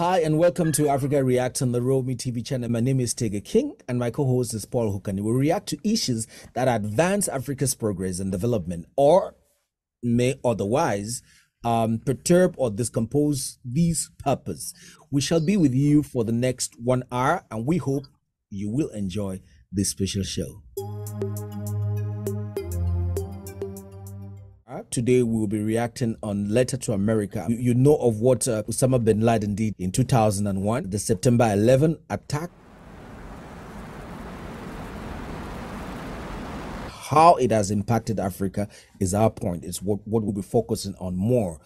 Hi and welcome to Africa Reacts on the Romi TV channel. My name is Tega King and my co-host is Paul Hukani. We react to issues that advance Africa's progress and development or may otherwise perturb or discompose these purpose. We shall be with you for the next 1 hour and we hope you will enjoy this special show. Today we will be reacting on Letter to America. You know of what Osama bin Laden did in 2001, the September 11 attack. How it has impacted Africa is our point. It's what we'll be focusing on more.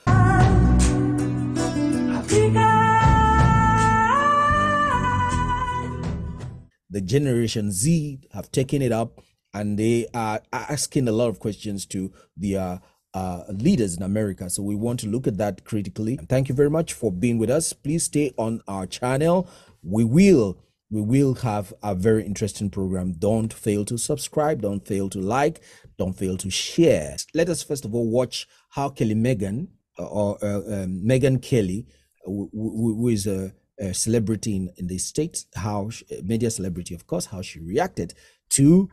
The Generation Z have taken it up and they are asking a lot of questions to the leaders in America. So we want to look at that critically. And thank you very much for being with us. Please stay on our channel. We will have a very interesting program. Don't fail to subscribe. Don't fail to like. Don't fail to share. Let us first of all watch how Kelly Meghan or Megyn Kelly, who is a celebrity in the States, how media celebrity, of course, how she reacted to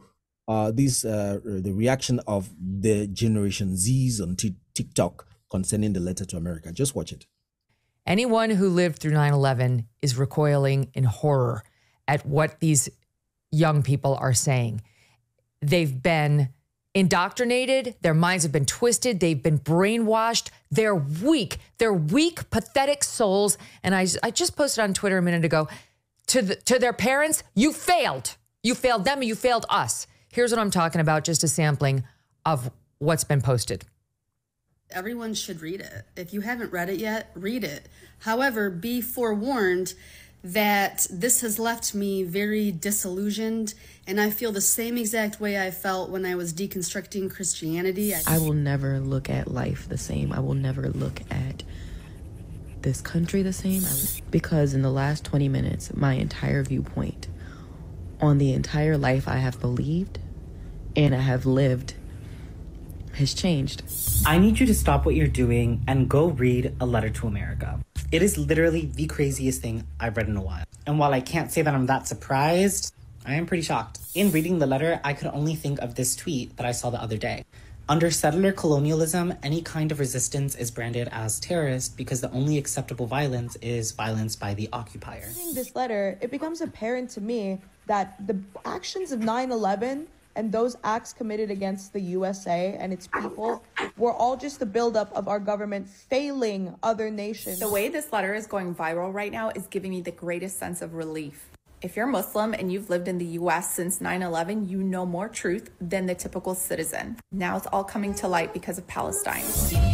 the reaction of the Generation Zs on TikTok concerning the Letter to America. Just watch it. Anyone who lived through 9/11 is recoiling in horror at what these young people are saying. They've been indoctrinated. Their minds have been twisted. They've been brainwashed. They're weak. They're weak, pathetic souls. And I just posted on Twitter a minute ago to their parents, you failed. You failed them and you failed us. Here's what I'm talking about, just a sampling of what's been posted. Everyone should read it. If you haven't read it yet, read it. However, be forewarned that this has left me very disillusioned, and I feel the same exact way I felt when I was deconstructing Christianity. I will never look at life the same. I will never look at this country the same, because in the last 20 minutes, my entire viewpoint on the entire life I have believed and I have lived has changed. I need you to stop what you're doing and go read A Letter to America. It is literally the craziest thing I've read in a while. And while I can't say that I'm that surprised, I am pretty shocked. In reading the letter, I could only think of this tweet that I saw the other day. Under settler colonialism, any kind of resistance is branded as terrorist because the only acceptable violence is violence by the occupier. Reading this letter, it becomes apparent to me that the actions of 9/11 and those acts committed against the USA and its people were all just the buildup of our government failing other nations. The way this letter is going viral right now is giving me the greatest sense of relief. If you're Muslim and you've lived in the US since 9/11, you know more truth than the typical citizen. Now it's all coming to light because of Palestine.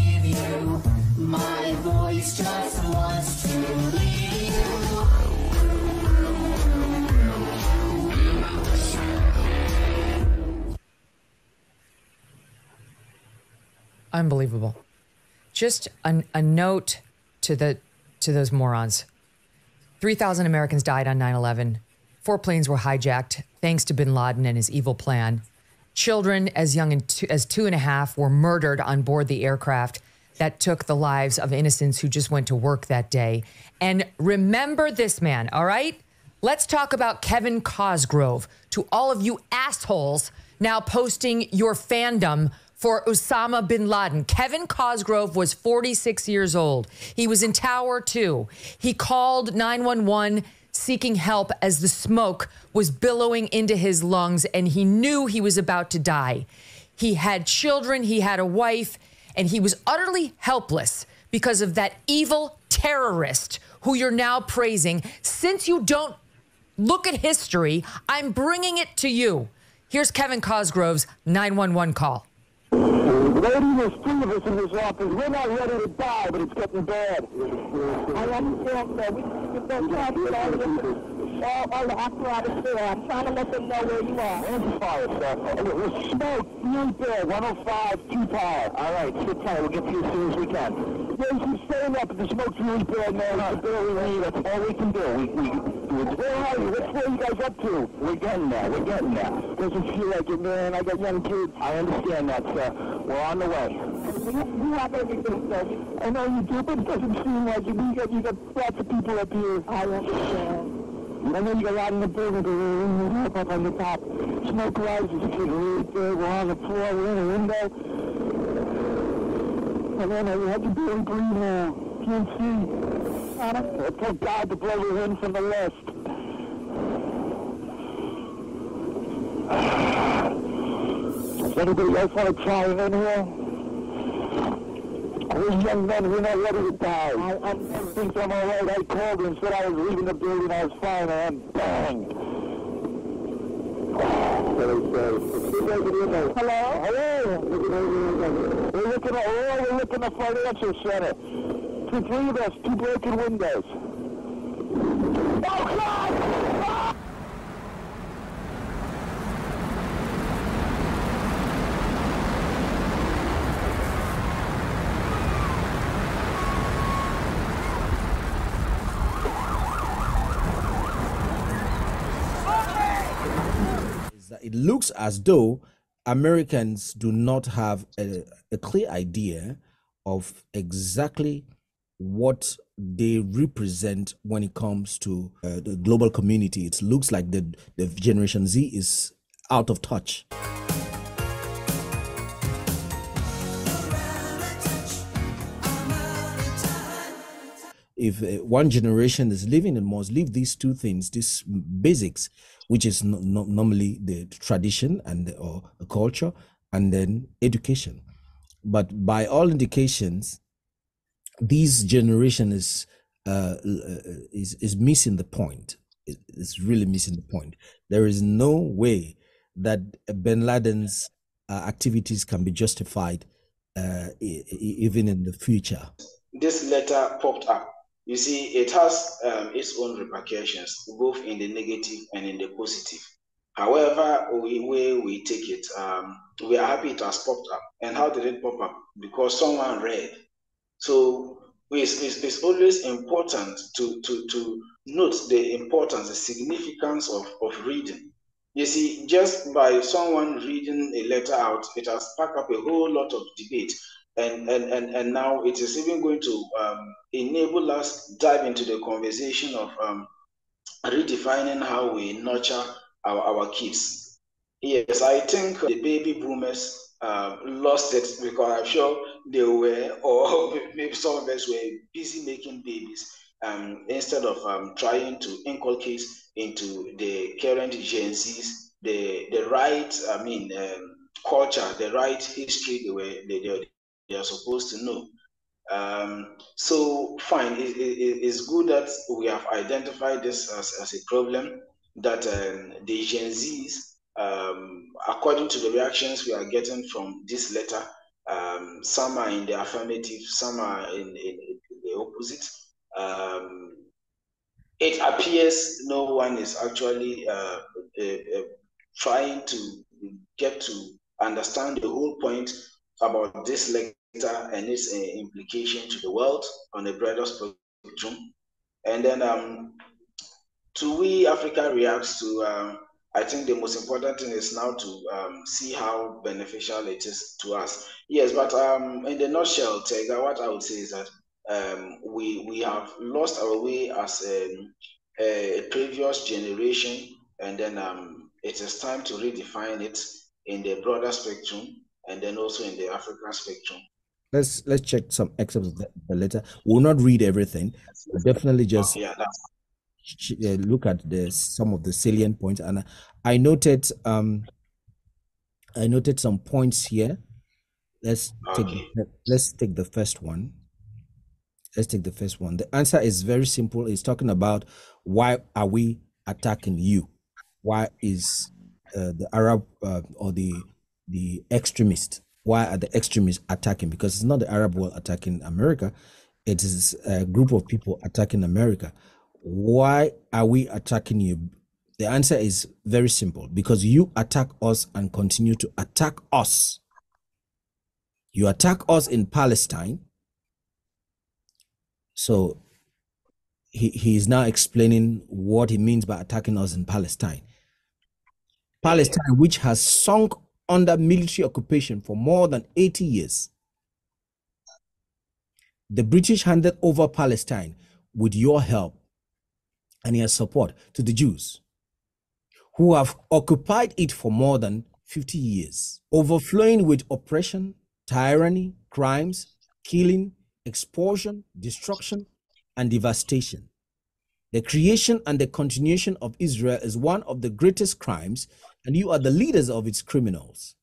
My voice just wants to leave you. Unbelievable. Just a note to those morons. 3,000 Americans died on 9/11. 4 planes were hijacked thanks to bin Laden and his evil plan. Children as young as 2.5 were murdered on board the aircraft that took the lives of innocents who just went to work that day. And remember this man, all right? Let's talk about Kevin Cosgrove. To all of you assholes now posting your fandom for Osama bin Laden. Kevin Cosgrove was 46 years old. He was in Tower 2. He called 911 seeking help as the smoke was billowing into his lungs and he knew he was about to die. He had children, he had a wife, and he was utterly helpless because of that evil terrorist who you're now praising. Since you don't look at history, I'm bringing it to you. Here's Kevin Cosgrove's 911 call. Lady, there's 3 of us in this office. We're not ready to die, but it's getting bad. I understand, sir. We've been trying to get all the apparatus there. I'm trying to let them know where you are. Amplifier, sir. There's smoke. You ain't there. 105, 2 power. All right, sit tight. We'll get to you as soon as we can. Where's he staying up? The smoke's really bad, man. It's barely rain. That's all we can do. Where are you? Where are you guys up to? We're getting there. We're getting there. Doesn't feel like it, man. I got young kids. I understand that, sir. We're on the way. You have everything, sir. I know you do, but it doesn't seem like it. You got lots of people up here. I understand. I know you got a lot in the building, but we're up on the top. Smoke rises. It's really good. We're on the floor. We're in a window. I don't know, you have to barely breathe now. Can't see. Thank God to blow the wind from the west. Does anybody else want to try in here? We're young men, we're not ready to die. I think I'm all right. I called her and said I was leaving the building, I was fine, and bang. Hello? Hello? We're looking at the financial center. 3 of us, 2 broken windows. Oh, God! It looks as though Americans do not have a clear idea of exactly what they represent when it comes to the global community. It looks like the Generation Z is out of touch. If one generation is living, it must leave these 2 things, these basics, which is normally the tradition and or the culture, and then education. But by all indications, this generation is missing the point. It's really missing the point. There is no way that bin Laden's activities can be justified even in the future. This letter popped up. You see, it has its own repercussions, both in the negative and in the positive. However, we take it, we are happy it has popped up. And how did it pop up? Because someone read. So it's always important to note the importance, the significance of reading. You see, just by someone reading a letter out, it has sparked up a whole lot of debate. And now it is even going to enable us dive into the conversation of redefining how we nurture our kids. Yes, I think the baby boomers lost it because I'm sure they were, or maybe some of us were busy making babies instead of trying to inculcate into the current Gen Zs the right, culture, the right history they are supposed to know. So fine, it's good that we have identified this as a problem, that the Gen Zs, according to the reactions we are getting from this letter, some are in the affirmative, some are in the opposite. It appears no one is actually trying to get to understand the whole point about this letter and its implication to the world on a broader spectrum. And then to we Africa reacts to, I think the most important thing is now to see how beneficial it is to us. Yes, but in the nutshell, Tega, what I would say is that we have lost our way as a previous generation, and then it is time to redefine it in the broader spectrum, and then also in the African spectrum. Let's check some excerpts of the letter. We'll not read everything, but definitely just look at some of the salient points. And I noted some points here. Let's take the first one. Let's take the first one. The answer is very simple. It's talking about why are we attacking you? Why is the Arab or the extremist? Why are the extremists attacking? Because it's not the Arab world attacking America. It is a group of people attacking America. Why are we attacking you? The answer is very simple. Because you attack us and continue to attack us. You attack us in Palestine. So he is now explaining what he means by attacking us in Palestine. Palestine, which has sunk under military occupation for more than 80 years. The British handed over Palestine with your help and your support to the Jews, who have occupied it for more than 50 years, overflowing with oppression, tyranny, crimes, killing, expulsion, destruction, and devastation. The creation and the continuation of Israel is one of the greatest crimes, and you are the leaders of its criminals.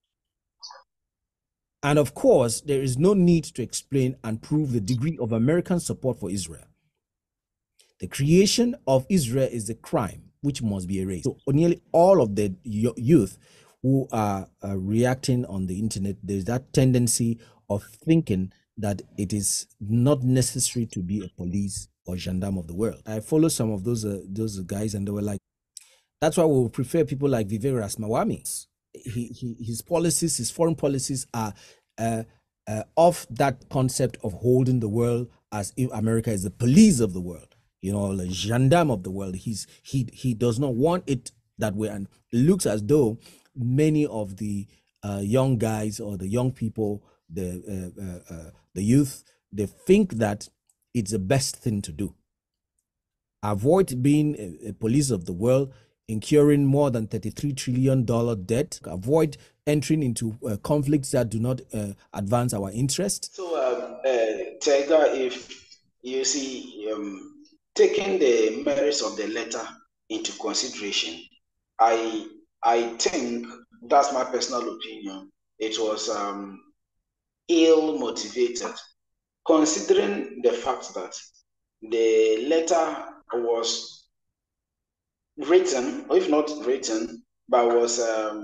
And of course, there is no need to explain and prove the degree of American support for Israel. The creation of Israel is a crime which must be erased. So nearly all of the youth who are reacting on the internet, there's that tendency of thinking that it is not necessary to be a police or gendarme of the world. I follow some of those guys, and they were like, that's why we will prefer people like Vivek Ramaswamy. His policies, his foreign policies are of that concept of holding the world as if America is the police of the world, you know, the gendarme of the world. He does not want it that way, and it looks as though many of the young guys or the young people, the youth, they think that it's the best thing to do. Avoid being a police of the world, incurring more than $33 trillion debt. Avoid entering into conflicts that do not advance our interests. So, Tega, if you see, taking the merits of the letter into consideration, I think, that's my personal opinion, it was ill motivated, considering the fact that the letter was written, or if not written, but was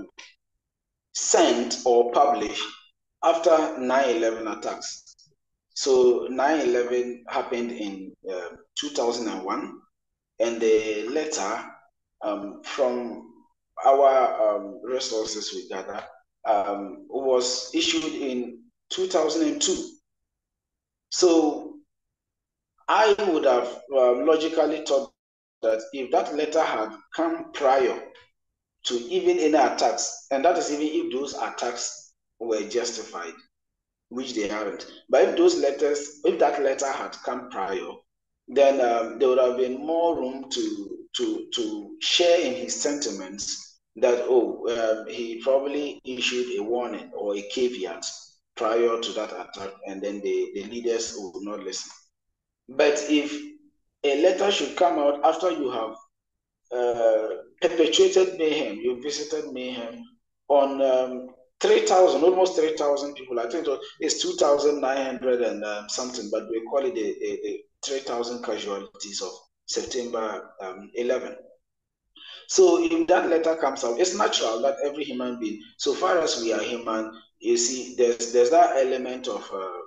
sent or published after 9/11 attacks. So 9/11 happened in 2001, and the letter from our resources we gather was issued in 2002. So I would have logically thought that if that letter had come prior to even any attacks, and that is even if those attacks were justified, which they haven't, but if that letter had come prior, then there would have been more room to share in his sentiments that, he probably issued a warning or a caveat prior to that attack, and then the leaders would not listen. But if a letter should come out after you have perpetuated mayhem, you visited mayhem on almost 3,000 people. I think it's 2,900 and something, but we call it the 3,000 casualties of September 11. So if that letter comes out, it's natural that every human being, so far as we are human, you see, there's that element of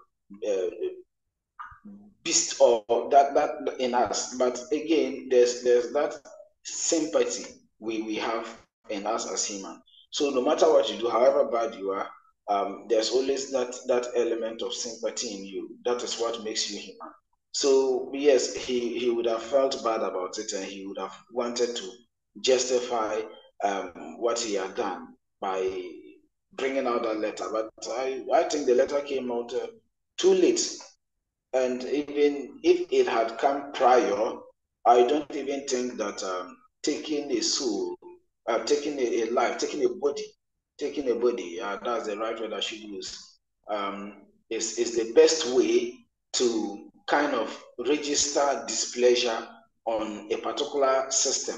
beast or that in us. But again, there's that sympathy we have in us as human. So no matter what you do, however bad you are, there's always that element of sympathy in you. That is what makes you human. So yes, he would have felt bad about it, and he would have wanted to justify what he had done by bringing out that letter. But I think the letter came out too late. And even if it had come prior, I don't even think that taking a soul, taking a life, taking a body, that's the right word I should use, is the best way to kind of register displeasure on a particular system.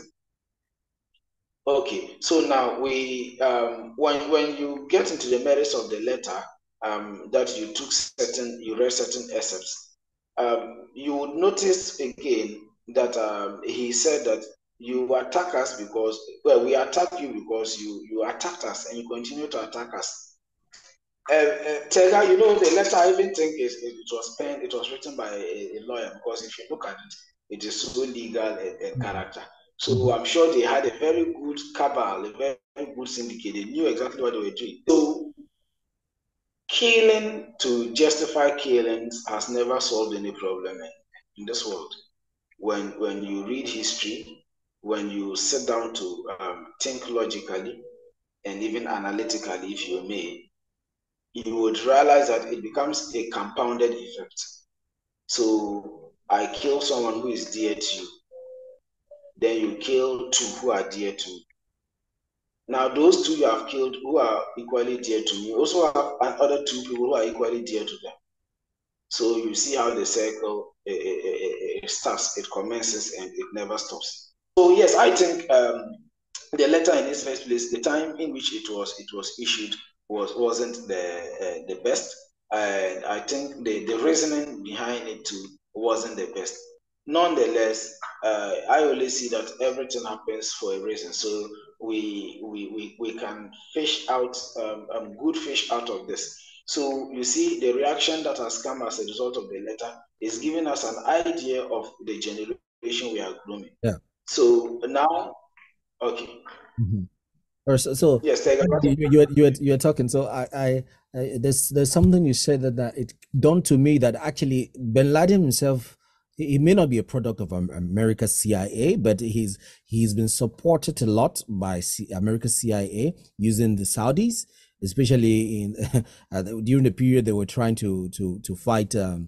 Okay, so now we when you get into the merits of the letter, that you read certain excerpts, you would notice again that he said that you attack us because, well, we attack you because you attacked us and you continue to attack us. Tega, you know, the letter I even think it was written by a lawyer, because if you look at it, it is so legal and character. So I'm sure they had a very good cabal, a very good syndicate. They knew exactly what they were doing. So killing to justify killings has never solved any problem in this world. When you read history, when you sit down to think logically and even analytically, if you may, you would realize that it becomes a compounded effect. So I kill someone who is dear to you, then you kill two who are dear to me. Now those two you have killed who are equally dear to me also have other two people who are equally dear to them. So you see how the circle starts, it commences and it never stops. So yes, I think the letter in its first place, the time in which it was issued wasn't the best, and I think the reasoning behind it too wasn't the best. Nonetheless, I always see that everything happens for a reason. So we can fish out good fish out of this. So you see, the reaction that has come as a result of the letter is giving us an idea of the generation we are grooming. Yeah. So now, okay. Or so yes, you are talking. So I there's something you said that it dawned to me that actually Bin Laden himself, he may not be a product of America's CIA, but he's been supported a lot by America's CIA using the Saudis, especially in during the period they were trying to fight the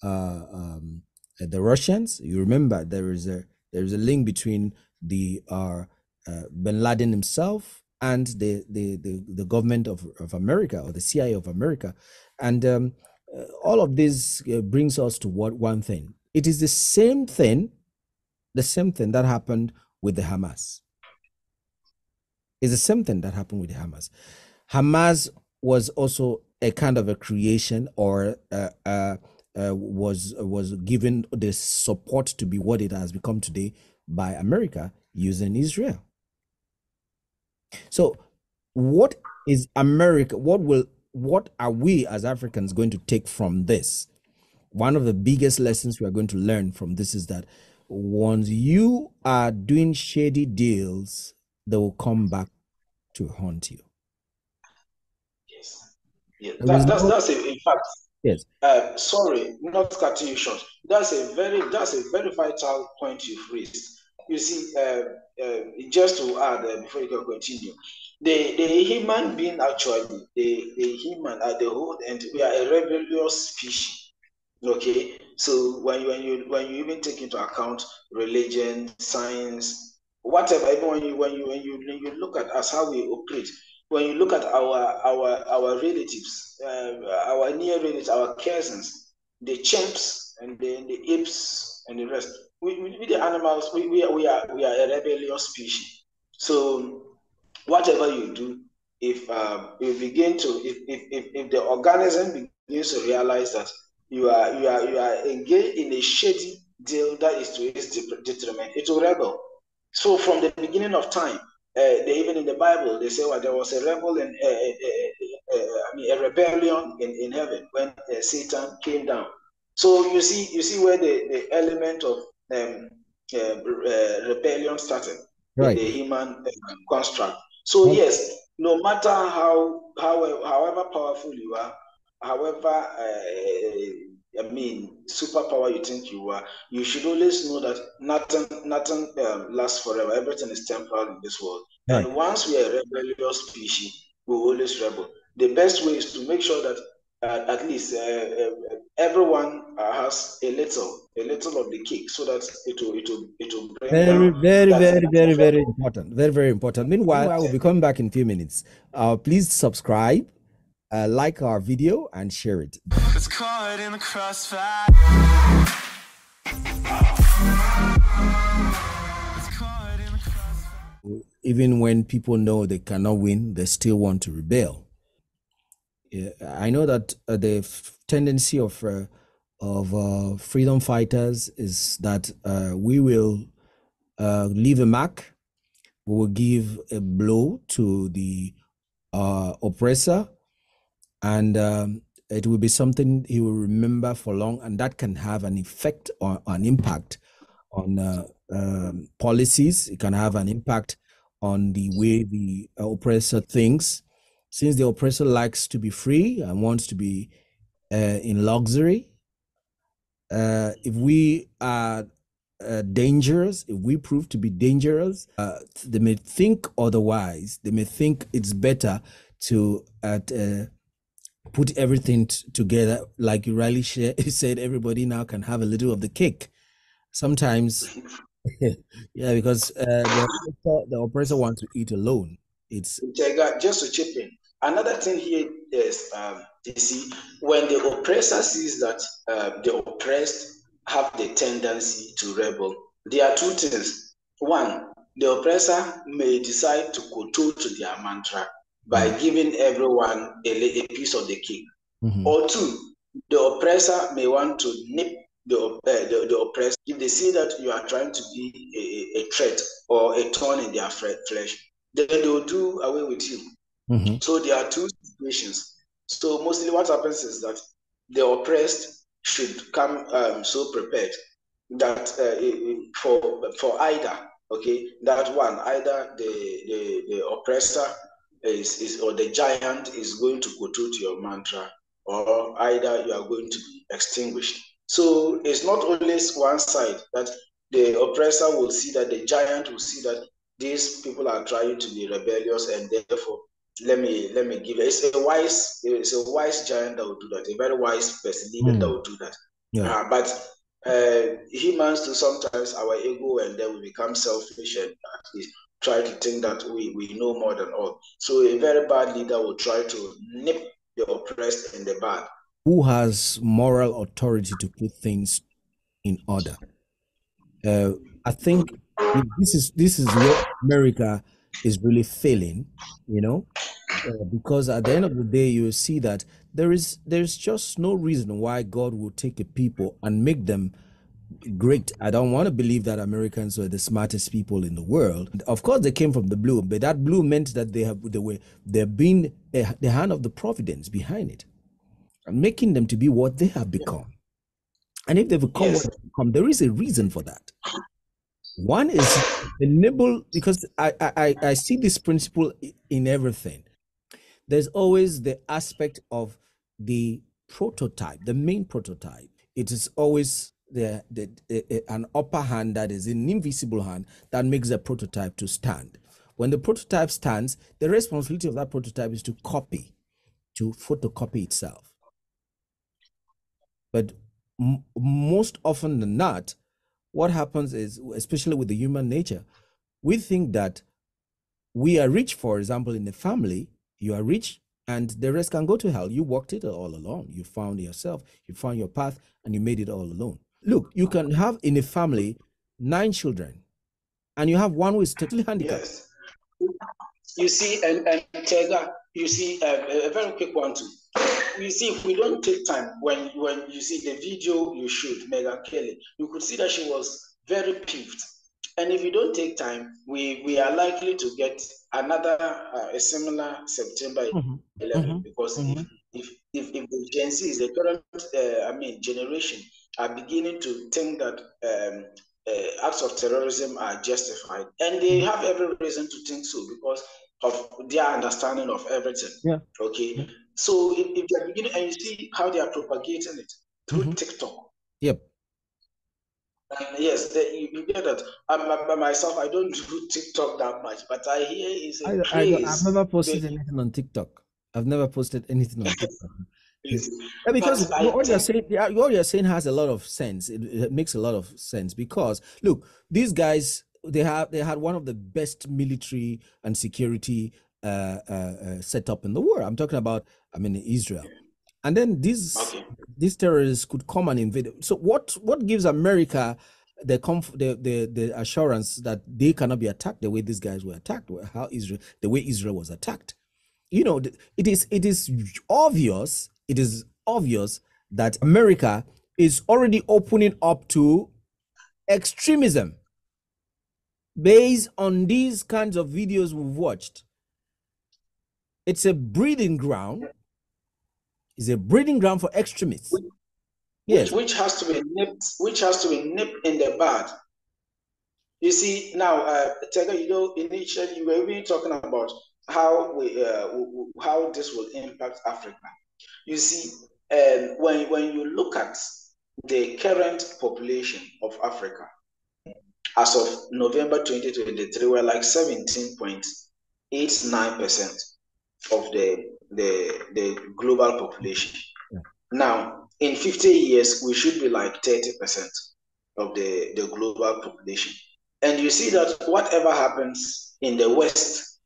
Russians. You remember there is a link between the Bin Laden himself and the government of America, or the CIA of America, and all of this brings us to one thing. It is the same thing that happened with the Hamas. It's the same thing that happened with the Hamas. Hamas was also a kind of a creation, or was given the support to be what it has become today by America using Israel. So what is America? What are we as Africans going to take from this? One of the biggest lessons we are going to learn from this is that once you are doing shady deals, they will come back to haunt you. Yes. Yeah. That's in fact. Yes. Sorry, not cutting you short. That's a very vital point you've raised. You see, just to add before you can continue, the human being actually, the human at the whole, and we are a rebellious species. Okay, so when you even take into account religion, science, whatever, even when you look at us, how we operate, when you look at our relatives, our near relatives, our cousins, the chimps and the apes and the rest, we the animals, we are a rebellious species. So whatever you do, if you begin to, if the organism begins to realize that you are engaged in a shady deal that is to its detriment, it will rebel. So from the beginning of time, even in the Bible, they say, well, there was a rebel and a rebellion in heaven when Satan came down. So you see where the element of rebellion started, right, in the human construct. So yes, no matter however powerful you are, however superpower you think you are, you should always know that nothing lasts forever. Everything is temporal in this world. Right. And once we are a rebellious species, we always rebel. The best way is to make sure that at least everyone has a little of the cake, so that it will bring very important. Very important. Meanwhile, I will be coming back in a few minutes. Please subscribe, like our video, and share it. It's caught in the crossfire. Even when people know they cannot win, they still want to rebel. I know that the tendency of freedom fighters is that we will leave a mark. We will give a blow to the oppressor, and it will be something he will remember for long, and that can have an effect or an impact on policies. It can have an impact on the way the oppressor thinks. Since the oppressor likes to be free and wants to be in luxury, If we are dangerous, if we prove to be dangerous, they may think otherwise. They may think it's better to put everything together. Like you rightly said, everybody now can have a little of the cake. Sometimes, yeah, because the oppressor wants to eat alone. It's just to chip in. Another thing here is, you see, when the oppressor sees that the oppressed have the tendency to rebel, there are two things. One, the oppressor may decide to kowtow to their mantra by giving everyone a piece of the cake. Or two, the oppressor may want to nip the oppressed. If they see that you are trying to be a threat or a thorn in their flesh, then they will do away with you. So there are two situations. So mostly what happens is that the oppressed should come so prepared that for either, okay, that one, either the oppressor is or the giant is going to kowtow to your mantra, or either you are going to be extinguished. So it's not always one side, that the oppressor will see that the giant will see that these people are trying to be rebellious, and therefore let me give it. It's a wise giant that will do that, a very wise person leader that will do that. Yeah. But humans do sometimes our ego, and then we become selfish and at least try to think that we know more than all. So a very bad leader will try to nip the oppressed in the bud. Who has moral authority to put things in order? I think this is where America is really failing, you know, because at the end of the day, you will see that there's just no reason why God will take a people and make them great. I don't want to believe that Americans were the smartest people in the world. Of course, they came from the blue, but that blue meant that they've been the hand of the providence behind it, and making them to be what they have become. And if they become what they become, there is a reason for that. One is enable, because I see this principle in everything. There's always the aspect of the prototype, the main prototype. It is always an upper hand that is an invisible hand that makes the prototype to stand. When the prototype stands, the responsibility of that prototype is to photocopy itself. But most often than not, what happens is, especially with the human nature, we think that we are rich. For example, in the family, you are rich and the rest can go to hell. You walked it all alone. You found yourself, you found your path, and you made it all alone. Look, you can have in a family 9 children and you have one who is totally handicapped. Yes. You see, and Tega, you see, a very quick one too. You see, if we don't take time, when you see the video you showed, Meghan Kelly, you could see that she was very peeved. And if we don't take time, we are likely to get another a similar September 11, because if the Gen Z is the current generation are beginning to think that acts of terrorism are justified, and they have every reason to think so because of their understanding of everything. Yeah. Okay. So if they're beginning, and you see how they are propagating it through TikTok. Yep. Yes, you get that. Myself, I don't do TikTok that much, but I hear it's a craze. I've never posted anything on TikTok. I've never posted anything on TikTok. Yeah, because what you're saying has a lot of sense. It makes a lot of sense because look, these guys, they had one of the best military and security setup in the world. I'm talking about, Israel. And then these terrorists could come and invade. So what gives America the assurance that they cannot be attacked the way these guys were attacked, the way Israel was attacked? You know, it is obvious. It is obvious that America is already opening up to extremism based on these kinds of videos we've watched. It's a breeding ground. It's a breeding ground for extremists. Yes, which has to be nipped. Which has to be nipped in the bud. You see now, Tega, initially you were really talking about how how this will impact Africa. You see, when you look at the current population of Africa as of November 2023 were like 17.89% of the global population. Yeah. Now, in 50 years, we should be like 30% of the global population. And you see that whatever happens in the West,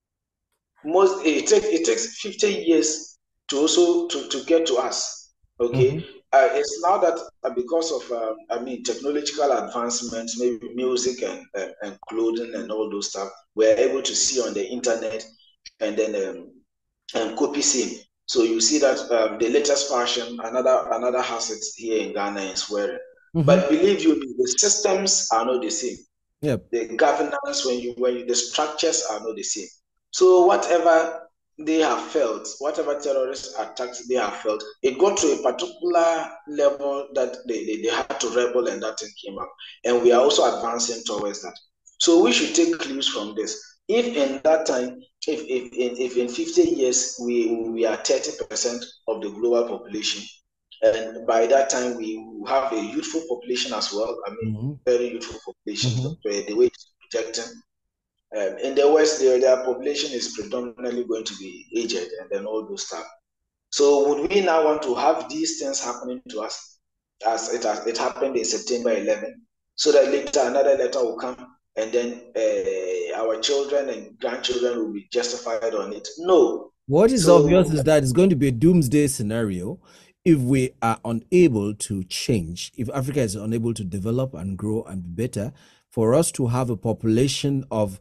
it takes 50 years to also to get to us. Okay. It's now that because of technological advancements, maybe music and clothing and all those stuff, we're able to see on the internet and then copy same. So you see that the latest fashion, another has it here in Ghana is wearing. But believe you me, the systems are not the same. Yep. The governance, the structures are not the same. So whatever they have felt, whatever terrorist attacks they have felt, it got to a particular level that they had to rebel, and that thing came up. And we are also advancing towards that. So we should take clues from this. If in that time, if in 50 years we are 30% of the global population, and by that time we have a youthful population as well. I mean, very youthful population. So the way it's projecting. In the West, their population is predominantly going to be aged and then all those stuff. So would we now want to have these things happening to us as it happened in September 11, so that later another letter will come and then our children and grandchildren will be justified on it? No. What is obvious is that it's going to be a doomsday scenario if we are unable to change, if Africa is unable to develop and grow and be better, for us to have a population of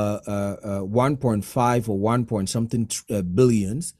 1.5 or 1 point something billions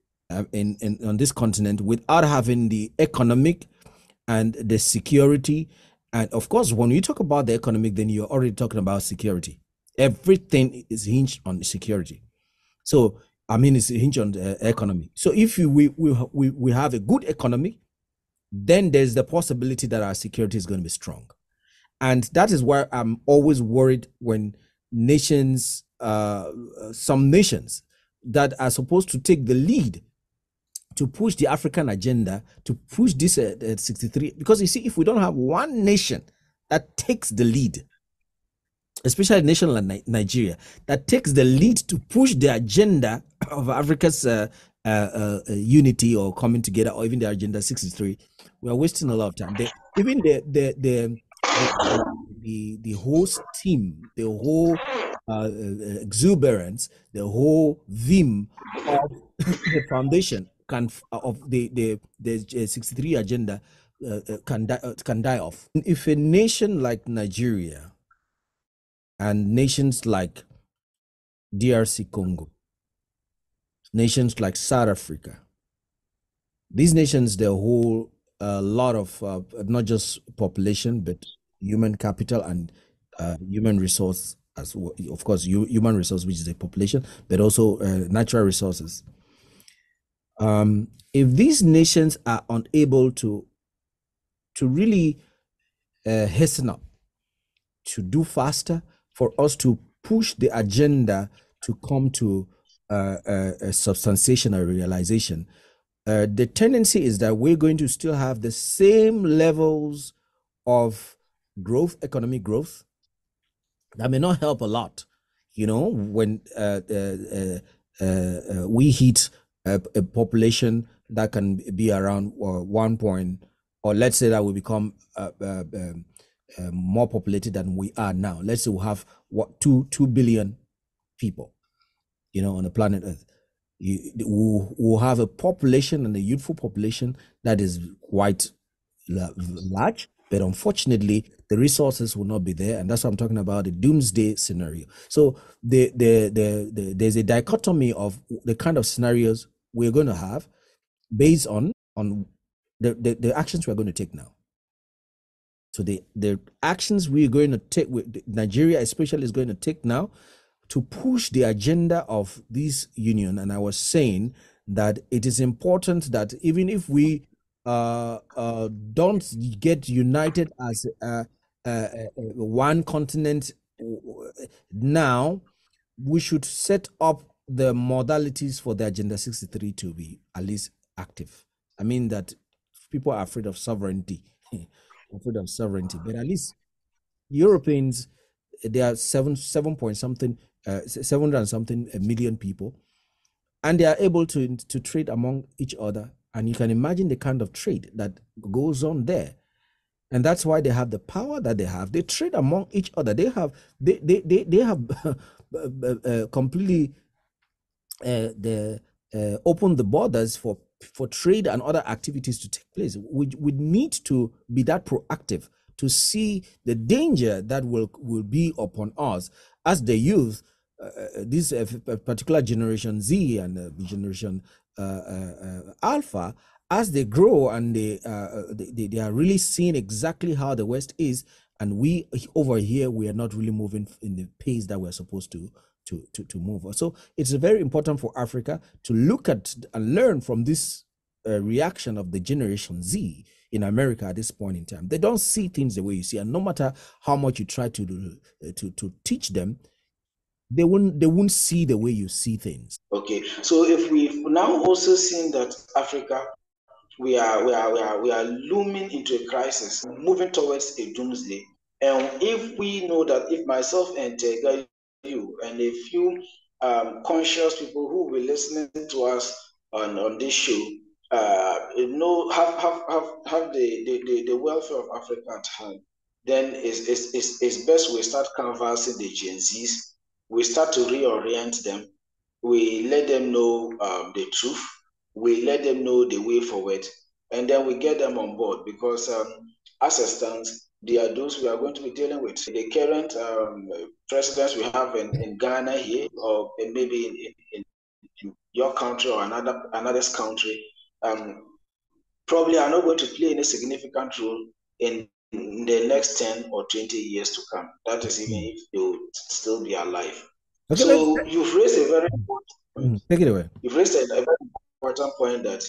on this continent without having the economic and the security. And of course, when you talk about the economic, then you're already talking about security. Everything is hinged on security. So, I mean, it's hinged on the economy. So if we have a good economy, then there's the possibility that our security is going to be strong. And that is why I'm always worried when nations, some nations that are supposed to take the lead to push the African agenda, to push this 63, because you see, if we don't have one nation that takes the lead, especially a nation like Nigeria, that takes the lead to push the agenda of Africa's unity or coming together, or even the agenda 63, we are wasting a lot of time. Even the whole steam, the whole exuberance, the whole vim of the foundation of the 63 agenda can die off. If a nation like Nigeria and nations like DRC Congo, nations like South Africa, these nations, they hold a lot of not just population, but human capital and human resource as well. Of course, human resource, which is a population, but also natural resources. If these nations are unable to really hasten up, to do faster, for us to push the agenda to come to a substantiation or realization, the tendency is that we're going to still have the same levels of growth, economic growth. That may not help a lot, you know, when we hit a population that can be around 1 point, or let's say that we become more populated than we are now. Let's say we have 2 billion people, you know, on the planet Earth. We'll have a population, and a youthful population, that is quite large, but unfortunately the resources will not be there, and that's what I'm talking about, the doomsday scenario. So there's a dichotomy of the kind of scenarios we're going to have based on the actions we're going to take now. So the actions we're going to take, Nigeria especially is going to take now, to push the agenda of this union. And I was saying that it is important that even if we don't get united as one continent now, we should set up the modalities for the Agenda 63 to be at least active. I mean that people are afraid of sovereignty, afraid of sovereignty. But at least Europeans, they are 7 point something, 700 and something million people, and they are able to trade among each other. And you can imagine the kind of trade that goes on there. And that's why they have the power that they have. They trade among each other. They have completely opened the borders for trade and other activities to take place. We need to be that proactive to see the danger that will be upon us as the youth, this particular Generation Z and Generation Alpha, as they grow and they are really seeing exactly how the West is, and we over here, we are not really moving in the pace that we're supposed to move. So it's very important for Africa to look at and learn from this reaction of the Generation Z in America at this point in time. They don't see things the way you see, and no matter how much you try to teach them, they won't see the way you see things. Okay, so if we've now also seen that Africa, we are looming into a crisis, moving towards a doomsday. And if we know that if myself and Tega, you and a few conscious people who will be listening to us on this show, have the welfare of Africa at hand, then it's best we start canvassing the Gen Zs. We start to reorient them. We let them know the truth. We let them know the way forward, and then we get them on board, because as it stands, they are those we are going to be dealing with. The current presidents we have in Ghana here, or maybe in your country or another's country, probably are not going to play any significant role in the next 10 or 20 years to come. That is even if they will still be alive. Okay, so you've raised a very important point. Take it away. You've raised a very important point that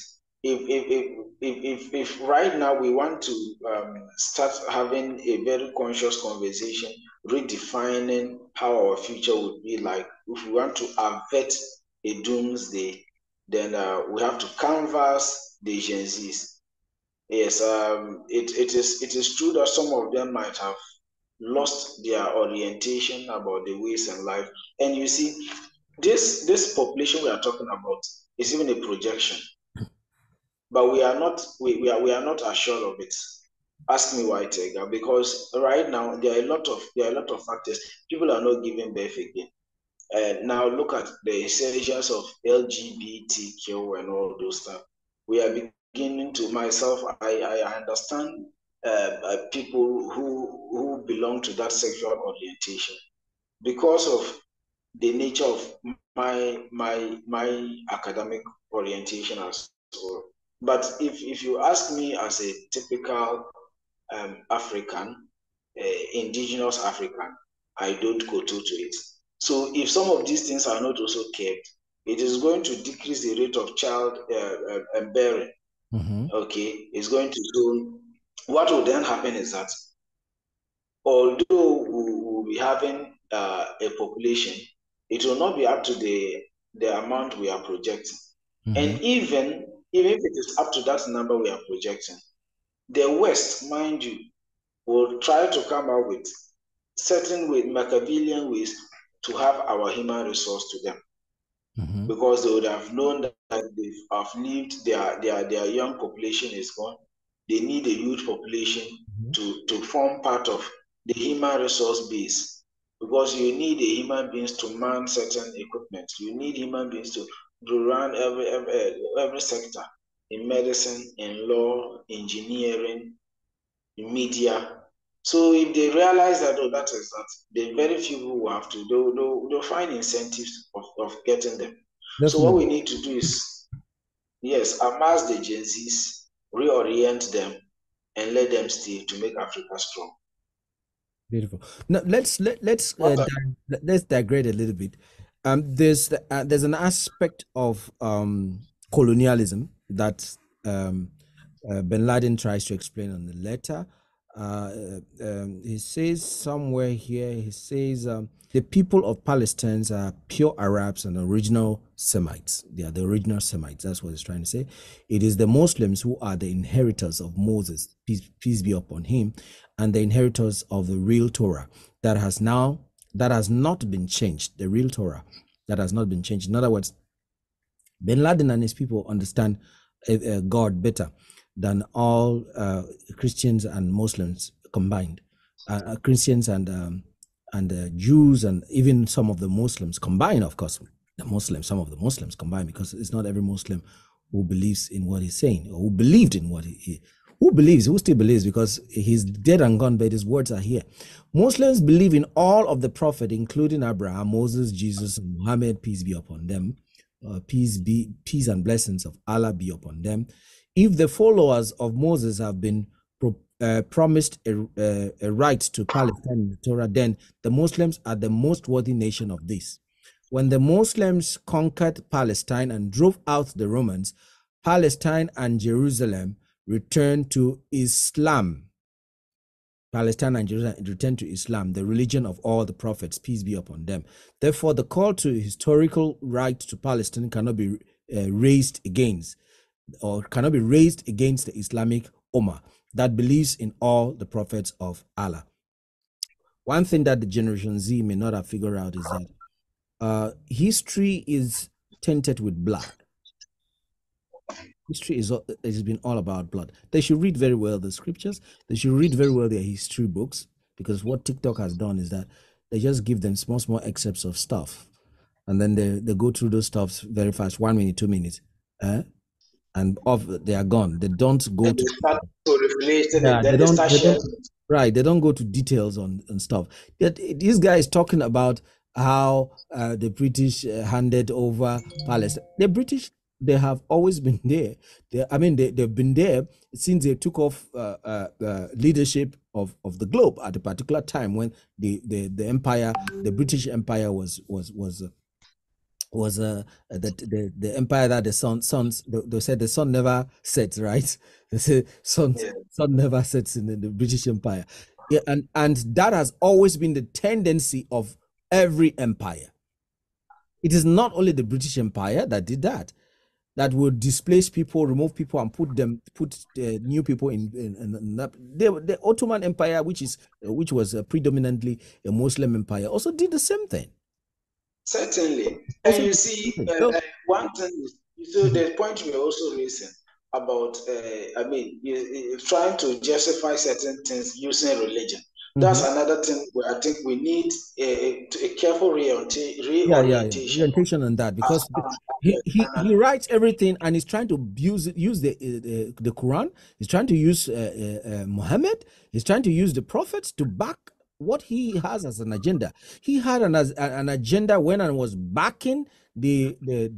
if right now we want to start having a very conscious conversation, redefining how our future would be like, if we want to avert a doomsday, then we have to canvass the Gen Zs. Yes, it is true that some of them might have lost their orientation about the ways in life. And you see, this population we are talking about is even a projection, but we are not assured of it. Ask me why, Tega, because right now there are a lot of factors. People are not giving birth again. Now look at the insurgence of LGBTQ and all those stuff. We are beginning to, myself, I understand people who belong to that sexual orientation because of the nature of my academic orientation as well. But if you ask me as a typical African, indigenous African, I don't go to it. So if some of these things are not also kept, it is going to decrease the rate of child bearing. Okay, it's going to do. What will then happen is that although we will be having a population, it will not be up to the amount we are projecting. And even if it is up to that number we are projecting, the West, mind you, will try to come up with certain Machiavellian ways to have our human resource to them. Because they would have known that they have lived, their young population is gone. They need a youth population to form part of the human resource base. Because you need a human beings to man certain equipment. You need human beings to run every sector, in medicine, in law, engineering, in media. So if they realize that, that is that, the very few who have to, they'll find incentives of getting them. Definitely. So what we need to do is, yes, amass the Gen Zs, reorient them, and let them stay to make Africa strong. Beautiful. Now let's digress a little bit. There's an aspect of colonialism that Ben Laden tries to explain on the letter. He says somewhere here, he says, the people of Palestine are pure Arabs and original Semites. They are the original Semites. That's what he's trying to say. It is the Muslims who are the inheritors of Moses, peace be upon him, and the inheritors of the real Torah that has not been changed. The real Torah that has not been changed. In other words, Bin Laden and his people understand God better than all Christians and Muslims combined. Christians and Jews and even some of the Muslims combined, of course, some of the Muslims combined, because it's not every Muslim who believes in what he's saying, or who believed in what who still believes, because he's dead and gone, but his words are here. Muslims believe in all of the prophet, including Abraham, Moses, Jesus, and Muhammad, peace be upon them. Peace and blessings of Allah be upon them. If the followers of Moses have been promised a right to Palestine in the Torah, then the Muslims are the most worthy nation of this. When the Muslims conquered Palestine and drove out the Romans, Palestine and Jerusalem returned to Islam. Palestine and Jerusalem returned to Islam, the religion of all the prophets, peace be upon them. Therefore, the call to historical right to Palestine cannot be raised against the Islamic Ummah that believes in all the prophets of Allah. One thing that the Generation Z may not have figured out is that history is tainted with blood. History has been all about blood. They should read very well the scriptures. They should read very well their history books, because what TikTok has done is that they just give them small excerpts of stuff, and then they go through those stuffs very fast, 1 minute, 2 minutes, and off they are gone. They don't go to they don't go to details on stuff. This guy is talking about how the British handed over Palestine. The British, they have always been there. They've been there since they took off leadership of the globe at a particular time when the empire, the British Empire was the empire that the sun they said the sun never sets, right? They say sun never sets in the British Empire. Yeah, and that has always been the tendency of every empire. It is not only the British Empire that did that would displace people, remove people, and put new people in the Ottoman Empire, which was predominantly a Muslim empire, also did the same thing. Certainly. And you see, one thing, so the point we also raising about, trying to justify certain things using religion. That's another thing where I think we need a careful reorientation on that, because he writes everything and he's trying to use the Quran. He's trying to use Muhammad. He's trying to use the prophets to back what he has as an agenda. He had an agenda when I was backing the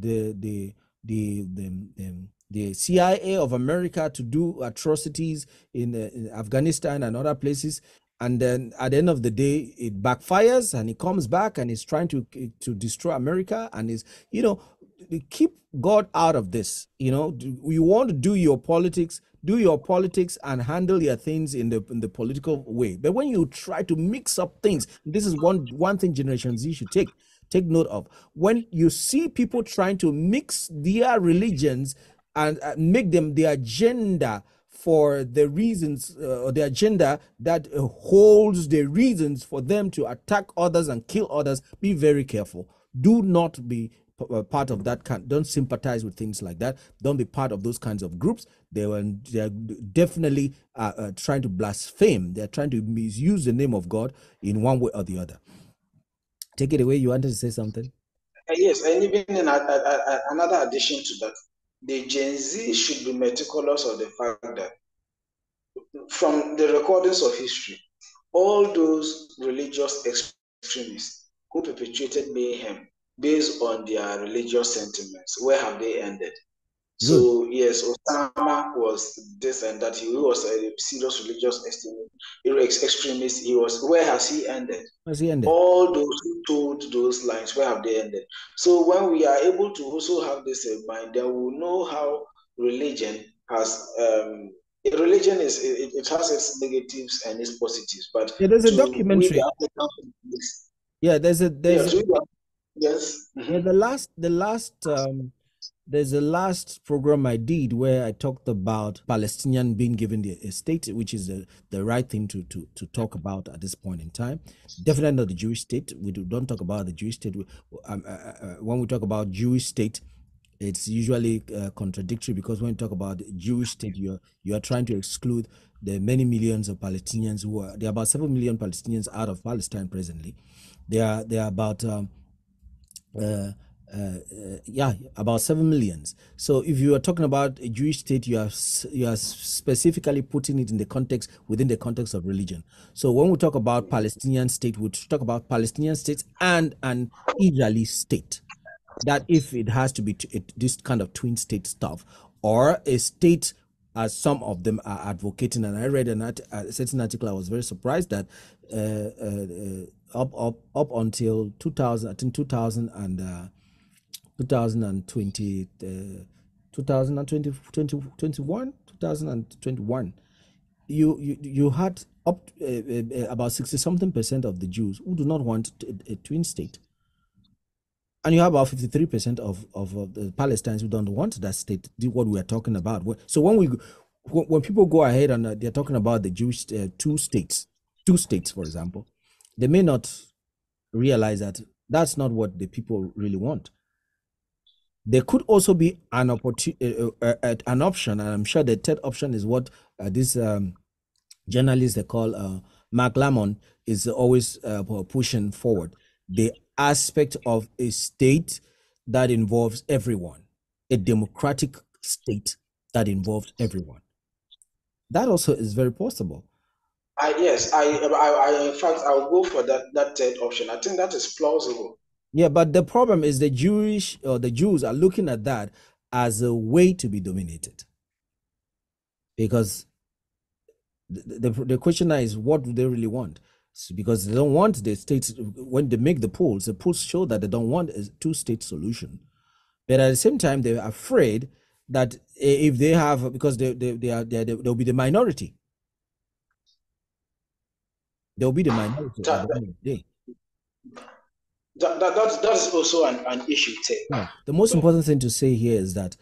CIA of America to do atrocities in Afghanistan and other places. And then at the end of the day, it backfires, and he comes back and he's trying to destroy America, and is, keep God out of this. You want to do your politics and handle your things in the political way. But when you try to mix up things, this is one thing Generation Z should take note of. When you see people trying to mix their religions and make them the agenda for the reasons, or the agenda that holds the reasons for them to attack others and kill others, be very careful. Do not be part of that kind. Don't sympathize with things like that. Don't be part of those kinds of groups. They are definitely trying to blaspheme. They're trying to misuse the name of God in one way or the other. Take it away. You wanted to say something? Yes, and even in another addition to that, the Gen Z should be meticulous of the fact that from the recordings of history, all those religious extremists who perpetrated mayhem based on their religious sentiments, where have they ended? So yes, Osama was this and that. He was a serious religious extremist. Where has he ended? All those who told those lines, where have they ended? So when we are able to also have this in mind, then we'll know how religion has religion it has its negatives and its positives, but Yeah, there's a to we documentary. the Africans, Yeah, yes, yeah, there's a last program I did where I talked about Palestinian being given a state, which is the right thing to talk about at this point in time. Definitely not the Jewish state. We don't talk about the Jewish state. When we talk about Jewish state, it's usually contradictory, because when you talk about Jewish state, you are trying to exclude the many millions of Palestinians there are about 7 million Palestinians out of Palestine presently. There are about about 7 millions. So if you are talking about a Jewish state, you are specifically putting it in the context, within the context of religion. So when we talk about Palestinian state, we talk about Palestinian states and an Israeli state. That if it has to be this kind of twin state stuff, or a state, as some of them are advocating. And I read a certain article. I was very surprised that up until 2000, I think 2020, 2021, you had up about 60-something% of the Jews who do not want a twin state. And you have about 53% of the Palestinians who don't want that state. What we are talking about. So when people go ahead and they're talking about the Jewish two states, for example, they may not realize that that's not what the people really want. There could also be an opportunity, an option, and I'm sure the third option is what this journalist they call Mark Lamont is always pushing forward. The aspect of a state that involves everyone, a democratic state that involves everyone. That also is very possible. Yes, I in fact I'll go for that third option. I think that is plausible. Yeah, but the problem is the Jews are looking at that as a way to be dominated, because the question now is, what do they really want? Because they don't want the states. When they make the polls show that they don't want a two-state solution. But at the same time, they're afraid that if they have, because they'll be the minority. They'll be the minority at the end of the day. That's also an issue too. Yeah. The most important thing to say here is that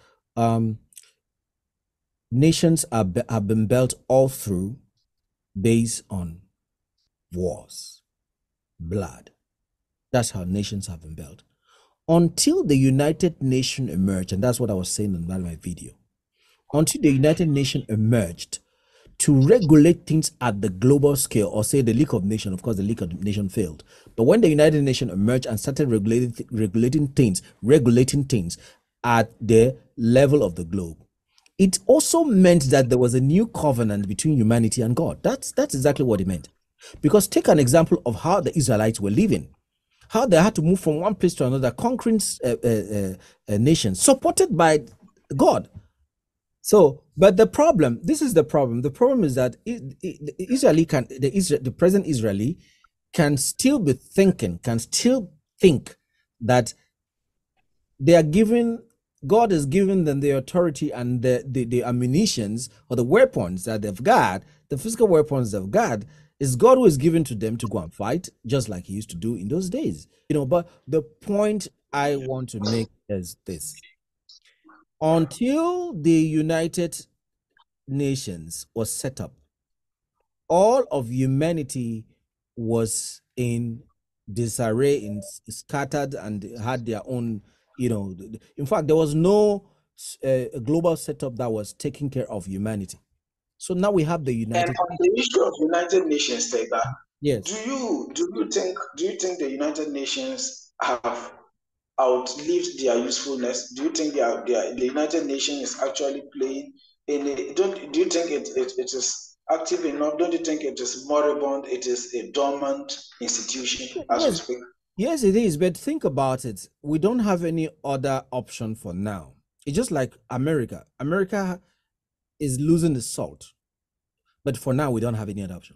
nations have been built all through based on wars, blood. That's how nations have been built. Until the United Nations emerged, and that's what I was saying in my video, until the United Nations emerged to regulate things at the global scale, or say the League of Nations. Of course, the League of Nations failed. But when the United Nations emerged and started regulating things at the level of the globe, it also meant that there was a new covenant between humanity and God. That's exactly what it meant. Because take an example of how the Israelites were living, how they had to move from one place to another, conquering nations supported by God. So, but the problem, this is the problem. The problem is that the present Israeli can still think that they are given, God is giving them the authority and the ammunitions or the weapons that they've got, the physical weapons they've got, is God who is given to them to go and fight, just like he used to do in those days. But the point I want to make is this. Until the United Nations was set up, all of humanity was in disarray, scattered, and had their own, in fact, there was no global setup that was taking care of humanity. So now we have the United. And on the issue of United Nations, Tega, yes. Do you think the United Nations have outlived their usefulness? Do you think the United Nations is actually playing in a, do you think it is active enough? Don't you think it is moribund? It is a dormant institution as we speak? Yes, it is. But think about it. We don't have any other option for now. It's just like America. America is losing the salt, but for now we don't have any other option.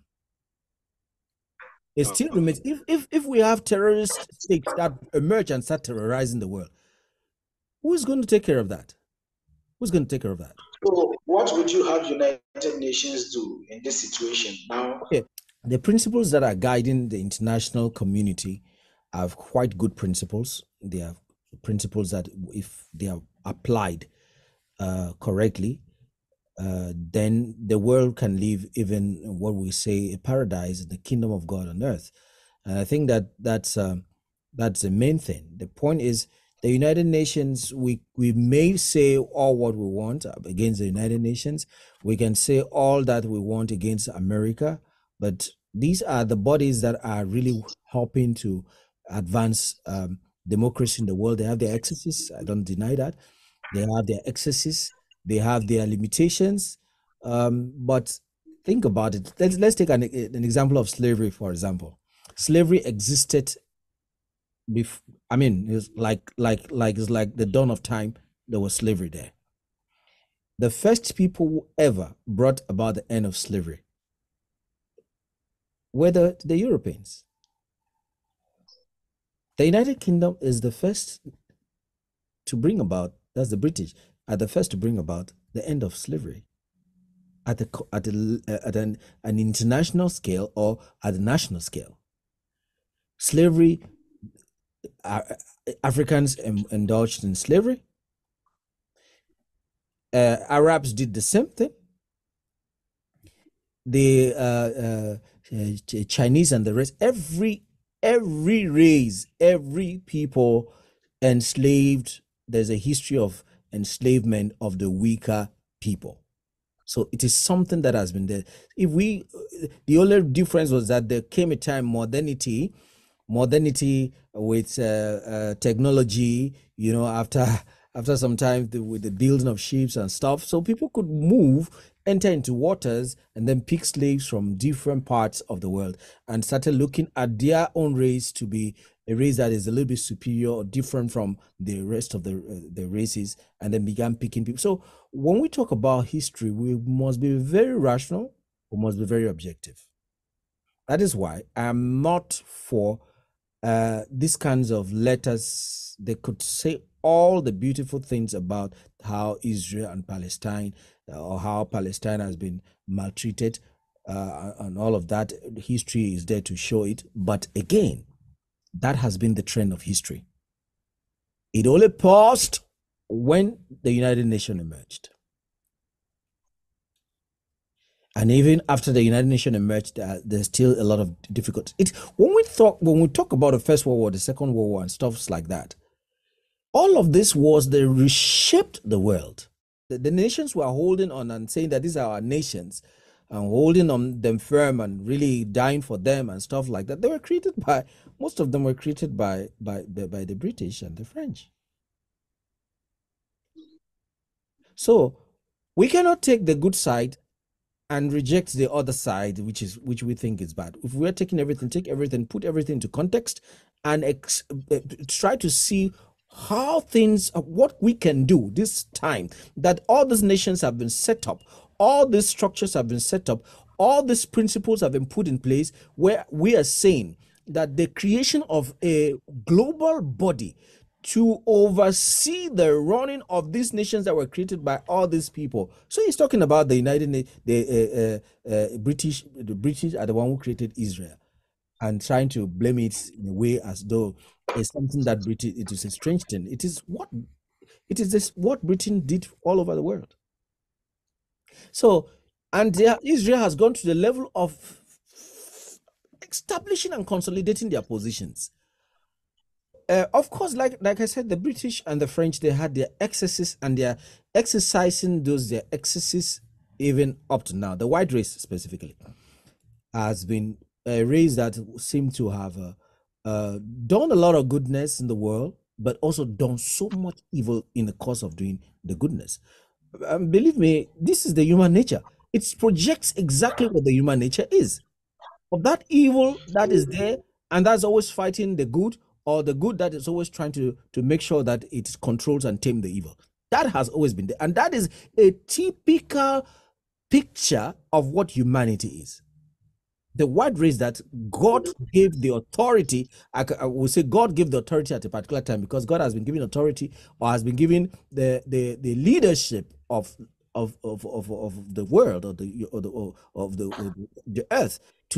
It still remains. If we have terrorist states that emerge and start terrorizing the world, who is going to take care of that? Who's going to take care of that? So, what would you have United Nations do in this situation now? Okay. The principles that are guiding the international community are quite good principles. They are principles that, if they are applied correctly, then the world can live even what we say a paradise, the kingdom of God on earth. And I think that that's the main thing. The point is, the United Nations, we may say all what we want against the United Nations. We can say all that we want against America, but these are the bodies that are really helping to advance democracy in the world. They have their excesses. I don't deny that. They have their excesses. They have their limitations. But think about it. Let's take an example of slavery, for example. Slavery existed before. I mean, it's like the dawn of time. There was slavery there. The first people who ever brought about the end of slavery were the Europeans. The United Kingdom is the first to bring about, that's the British, are the first to bring about the end of slavery at an international scale or at a national scale. Slavery, Africans indulged in slavery. Arabs did the same thing. The Chinese and the rest, every race, every people enslaved. There's a history of enslavement of the weaker people. So it is something that has been there. The only difference was that there came a time, modernity with technology, after some time with the building of ships and stuff, so people could move, enter into waters, and then pick slaves from different parts of the world, and started looking at their own race to be a race that is a little bit superior or different from the rest of the races, and then began picking people. So when we talk about history, we must be very rational, we must be very objective. That is why I'm not for these kinds of letters. They could say all the beautiful things about how Israel and Palestine, or how Palestine has been maltreated, and all of that. History is there to show it. But again, that has been the trend of history. It only paused when the United Nations emerged. And even after the United Nations emerged, there's still a lot of difficulties. When we talk about the First World War, the Second World War, and stuff like that, all of this was they reshaped the world. The nations were holding on and saying that these are our nations, and holding on them firm and really dying for them and stuff like that. They were created by, most of them were created by the British and the French. So we cannot take the good side and reject the other side, which we think is bad. If we're taking everything, take everything, put everything into context, and try to see how things, what we can do this time, that all these nations have been set up, all these structures have been set up, all these principles have been put in place, where we are saying that the creation of a global body to oversee the running of these nations that were created by all these people. So he's talking about the British. The British are the one who created Israel, and trying to blame it in a way as though it's something that it is a strange thing. It is what Britain did all over the world. So, and Israel has gone to the level of establishing and consolidating their positions. Of course, like I said, the British and the French, they had their excesses, and they're exercising their excesses even up to now. The white race specifically has been a race that seemed to have done a lot of goodness in the world, but also done so much evil in the course of doing the goodness. Believe me, this is the human nature. It projects exactly what the human nature is. Of that evil that is there, and that's always fighting the good, or the good that is always trying to make sure that it controls and tame the evil. That has always been there. And that is a typical picture of what humanity is. The white race that God gave the authority, I will say God gave the authority at a particular time, because God has been given authority, or has been given the leadership of of the world, of the earth,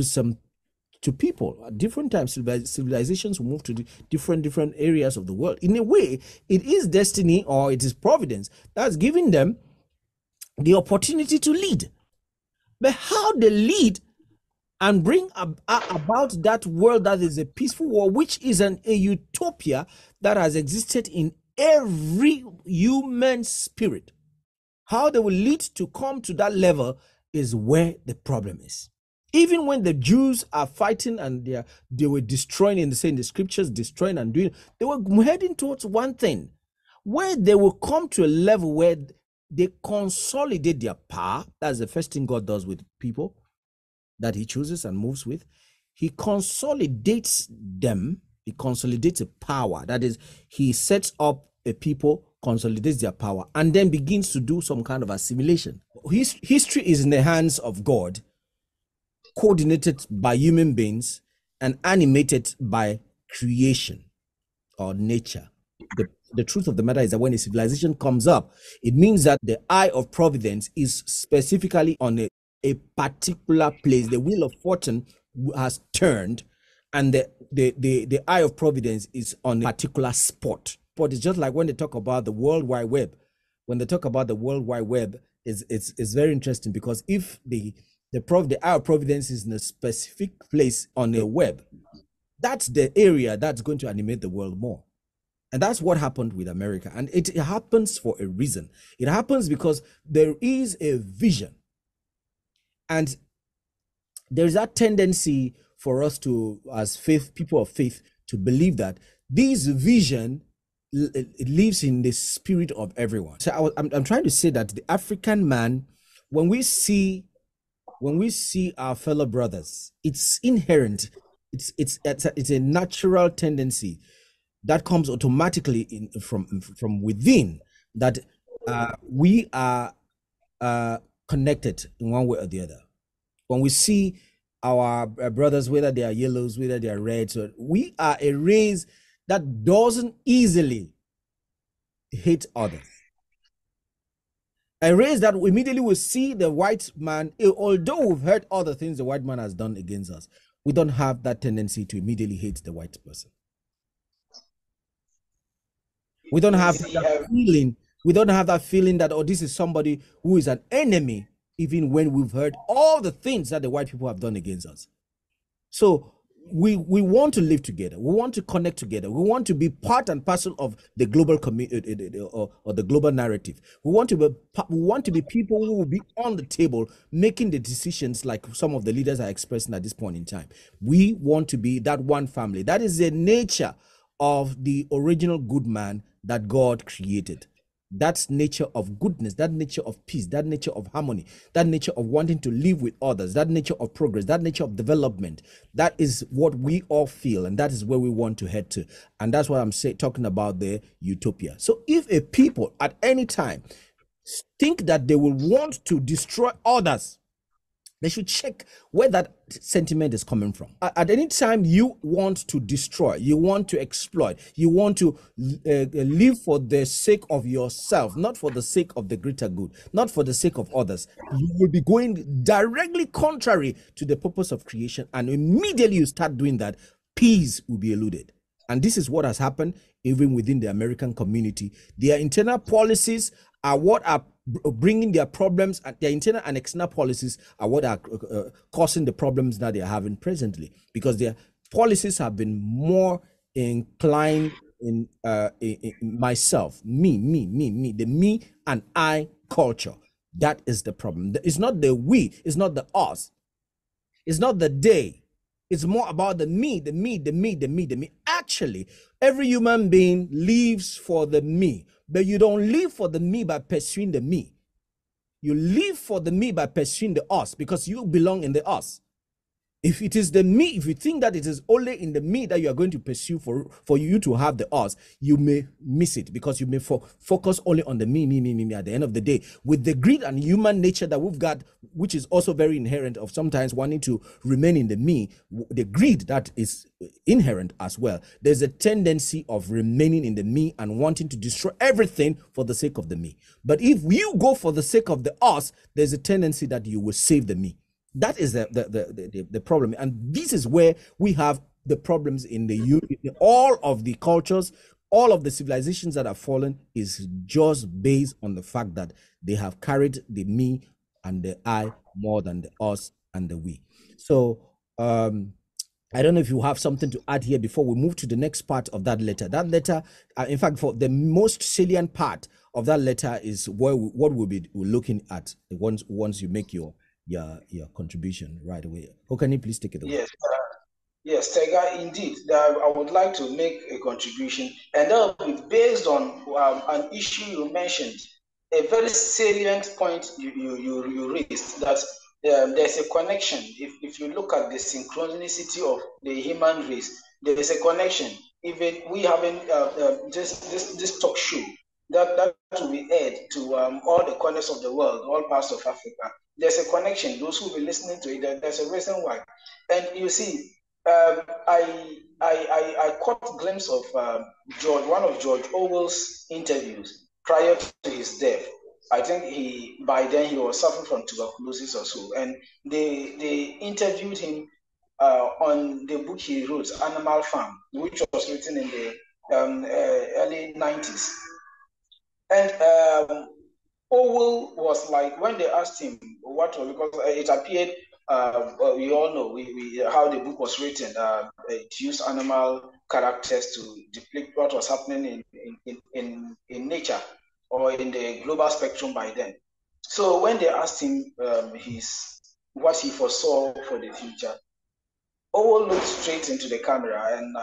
to people. At different times, civilizations will move to different areas of the world. In a way, it is destiny, or it is providence that's giving them the opportunity to lead. But how they lead and bring about that world that is a peaceful world, which is a utopia that has existed in every human spirit, how they will lead to come to that level is where the problem is. Even when the Jews are fighting and they were destroying, in the scriptures, destroying and doing, they were heading towards one thing, where they will come to a level where they consolidate their power. That's the first thing God does with people that he chooses and moves with. He consolidates them. He consolidates a power. That is, he sets up a people, consolidates their power, and then begins to do some kind of assimilation. History is in the hands of God, coordinated by human beings and animated by creation or nature. The truth of the matter is that when a civilization comes up, it means that the eye of providence is specifically on a particular place. The wheel of fortune has turned, and the eye of providence is on a particular spot. But it's just like when they talk about the World Wide Web. When they talk about the World Wide Web, it's very interesting, because if the eye of providence is in a specific place on a web, that's the area that's going to animate the world more. And that's what happened with America. And it happens for a reason. It happens because there is a vision. And there's that tendency for us to, as people of faith, to believe that this vision, it lives in the spirit of everyone. So I'm trying to say that the African man, when we see our fellow brothers, it's inherent. It's a natural tendency that comes automatically from within, that we are connected in one way or the other. When we see our brothers, whether they are yellows, whether they are reds, we are a race that doesn't easily hate others. A race that immediately will see the white man, although we've heard other things the white man has done against us, we don't have that tendency to immediately hate the white person. We don't have that feeling. We don't have that feeling that, oh, this is somebody who is an enemy, even when we've heard all the things that the white people have done against us. So we want to live together. We want to connect together. We want to be part and parcel of the global community or the global narrative. We want to be people who will be on the table making the decisions like some of the leaders are expressing at this point in time. We want to be that one family. That is the nature of the original good man that God created. That's nature of goodness, that nature of peace, that nature of harmony, that nature of wanting to live with others, that nature of progress, that nature of development. That is what we all feel, and that is where we want to head to. And that's what I'm talking about the utopia. So if a people at any time think that they will want to destroy others, they should check where that sentiment is coming from. At any time you want to destroy, you want to exploit, you want to live for the sake of yourself, not for the sake of the greater good, not for the sake of others, you will be going directly contrary to the purpose of creation. And immediately you start doing that, peace will be eluded. And this is what has happened even within the American community. Their internal policies are what are bringing their problems, and their internal and external policies are what are causing the problems that they are having presently, because their policies have been more inclined in myself, me, the me and I culture. That is the problem. It's not the we, it's not the us, it's not the they. It's more about the me, the me, the me, the me, the me. Actually, every human being lives for the me, but you don't live for the me by pursuing the me. You live for the me by pursuing the us, because you belong in the us. If it is the me, if you think that it is only in the me that you are going to pursue for you to have the us, you may miss it, because you may focus only on the me at the end of the day. With the greed and human nature that we've got, which is also very inherent of sometimes wanting to remain in the me, the greed that is inherent as well, there's a tendency of remaining in the me and wanting to destroy everything for the sake of the me. But if you go for the sake of the us, there's a tendency that you will save the me. That is the problem, and this is where we have the problems in all of the cultures, all of the civilizations that have fallen is just based on the fact that they have carried the me and the I more than the us and the we. So I don't know if you have something to add here before we move to the next part of that letter. That letter, in fact, for the most salient part of that letter is what we'll be looking at once you make your contribution right away. How can you please take it away? Yes, Tega, indeed. I would like to make a contribution, and that will be based on an issue you mentioned, a very salient point you raised, that there's a connection. If you look at the synchronicity of the human race, there is a connection. Even we having this talk show that will be aired to all the corners of the world, all parts of Africa. There's a connection. Those who will be listening to it, there's a reason why. And you see, I caught a glimpse of one of George Orwell's interviews prior to his death. I think by then he was suffering from tuberculosis or so, and they interviewed him on the book he wrote, Animal Farm, which was written in the early 90s. And Orwell was like, when they asked him what was, because it appeared, we all know how the book was written. It used animal characters to depict what was happening in nature or in the global spectrum by then. So when they asked him what he foresaw for the future, Orwell looked straight into the camera, and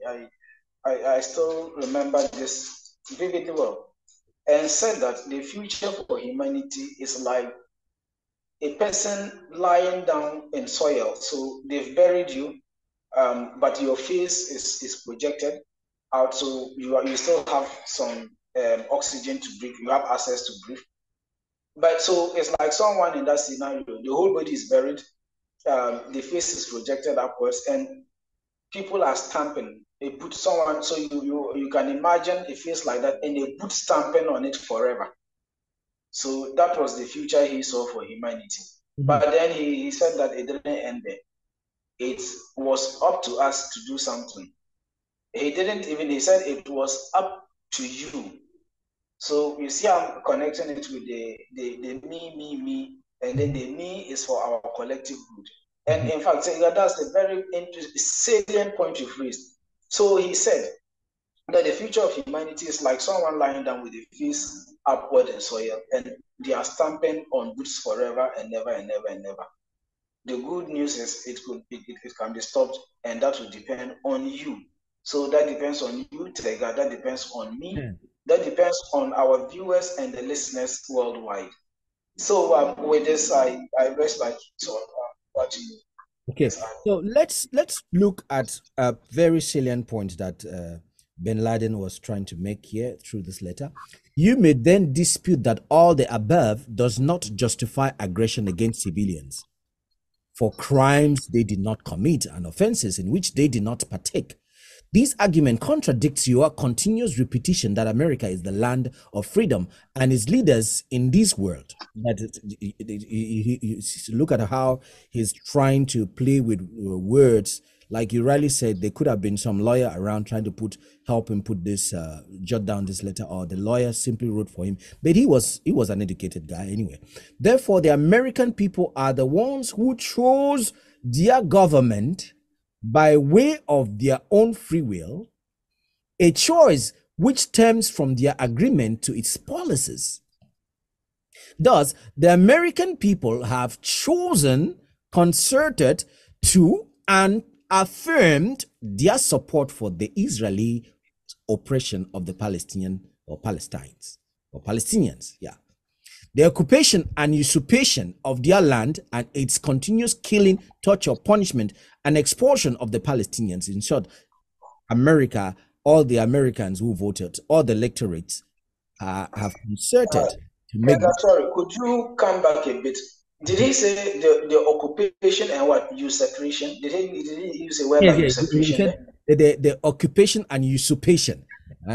I still remember this vividly well, and said that the future for humanity is like a person lying down in soil. So they've buried you, but your face is projected out, so you still have some oxygen to breathe. You have access to breathe. But so it's like someone in that scenario, the whole body is buried, the face is projected upwards, and people are stamping. They put someone, so you can imagine a face like that, and they put stamping on it forever. So that was the future he saw for humanity. Mm-hmm. But then he said that it didn't end there. It was up to us to do something. He said it was up to you. So you see, I'm connecting it with the me, and then the me is for our collective good. And in fact, that's a very salient point you've raised. So he said that the future of humanity is like someone lying down with a face upward in soil, and they are stamping on boots forever and never and never and never. The good news is it can be stopped, and that will depend on you. So that depends on you, Tega, that depends on me, that depends on our viewers and the listeners worldwide. So with this, I rest like so. What you? Okay, so let's look at a very salient point that Bin Laden was trying to make here through this letter. You may then dispute that all the above does not justify aggression against civilians for crimes they did not commit and offenses in which they did not partake. This argument contradicts your continuous repetition that America is the land of freedom and its leaders in this world. That look at how he's trying to play with words. Like you rightly said, there could have been some lawyer around trying to help him put this, jot down this letter, or the lawyer simply wrote for him. But he was an educated guy anyway. Therefore, the American people are the ones who chose their government by way of their own free will, a choice which stems from their agreement to its policies. Thus, the American people have chosen, concerted to, and affirmed their support for the Israeli oppression of the Palestinians. Yeah. The occupation and usurpation of their land and its continuous killing, torture, punishment, and expulsion of the Palestinians. In short, America, all the Americans who voted, all the electorates have concerted to make. Sorry, could you come back a bit? Did he say the occupation and what usurpation? Did he use a word like usurpation? The occupation and usurpation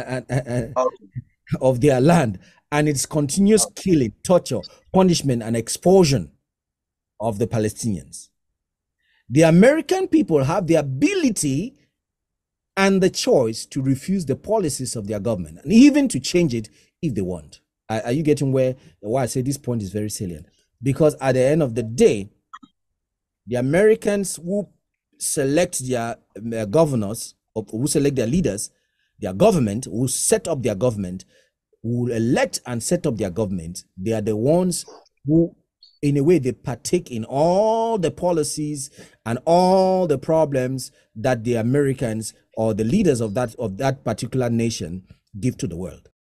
of their land and its continuous killing, torture, punishment, and expulsion of the Palestinians. The American people have the ability and the choice to refuse the policies of their government and even to change it if they want. Are you getting why I say this point is very salient? Because at the end of the day, the Americans who select their governors, or who select their leaders, their government, who set up their government, who will elect and set up their government, they are the ones who, in a way, they partake in all the policies and all the problems that the Americans or the leaders of that particular nation give to the world.